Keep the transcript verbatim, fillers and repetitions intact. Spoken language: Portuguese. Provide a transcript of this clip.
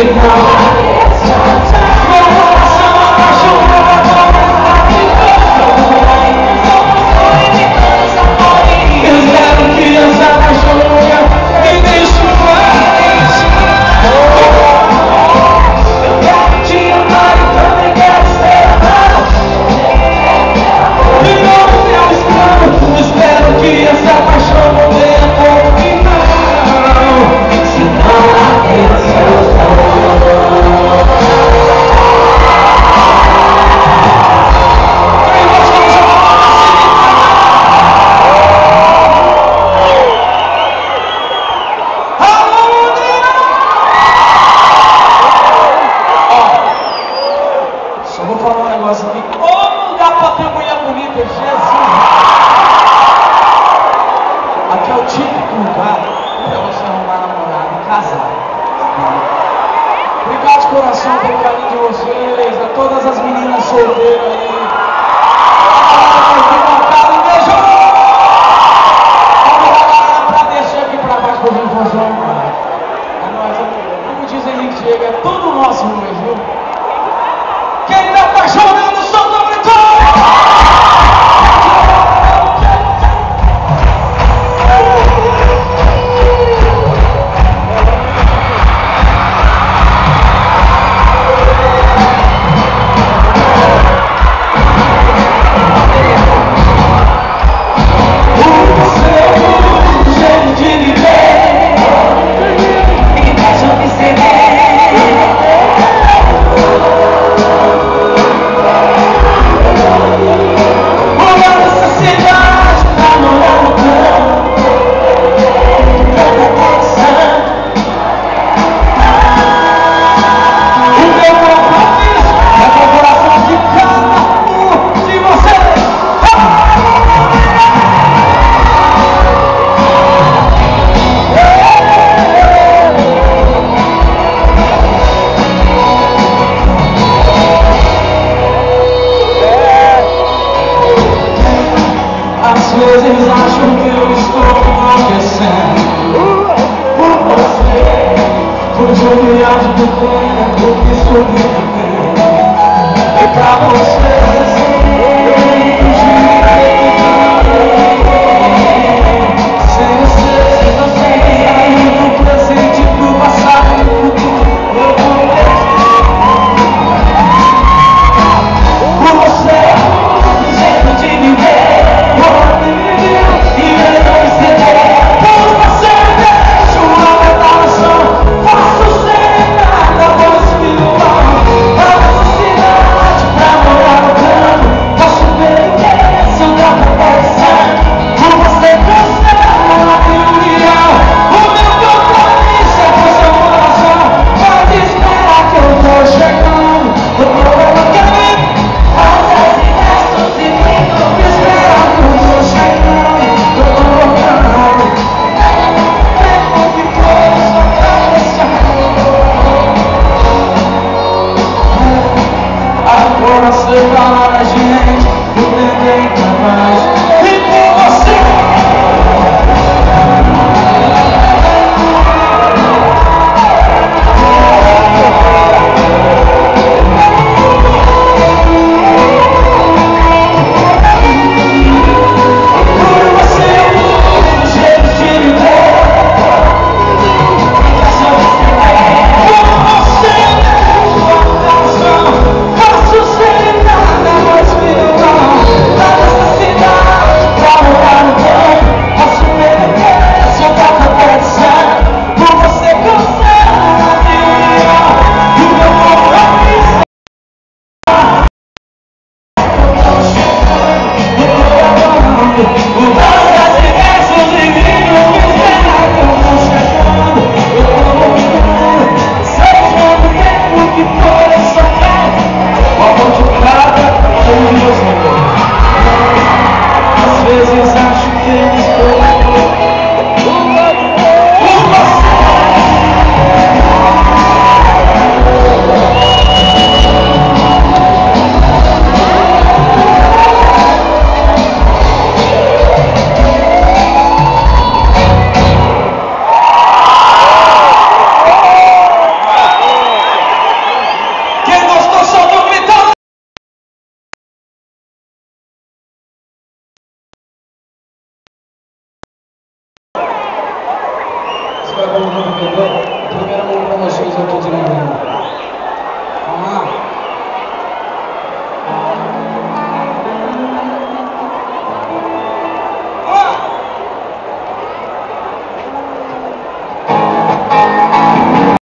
Obrigado de coração pelo carinho de vocês, a todas as meninas solteiras aí. Um beijo! Vamos pra descer aqui pra baixo pra gente fazer uma. É nóis, como diz Henrique Diego, é tudo nosso hoje, viu? Quem tá apaixonado, solta o grito! Às vezes acho que eu estou enlouquecendo por você, por judiar de tempo que estou vivendo. E pra você